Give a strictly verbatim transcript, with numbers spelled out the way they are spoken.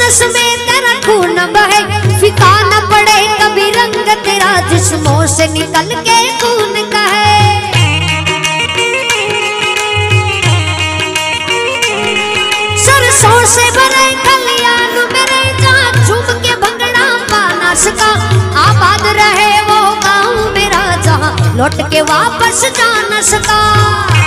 नस में तेरा खून बहे, फिका न पड़े कभी रंग तेरा, जिस्मों से निकल के खून कहे। सरसों से भरे खलियान मेरे, जहाँ झूम के भंगड़ा पाना सका, आबाद रहे वो गाँव मेरा, जहाँ लौट के वापस जा न सका।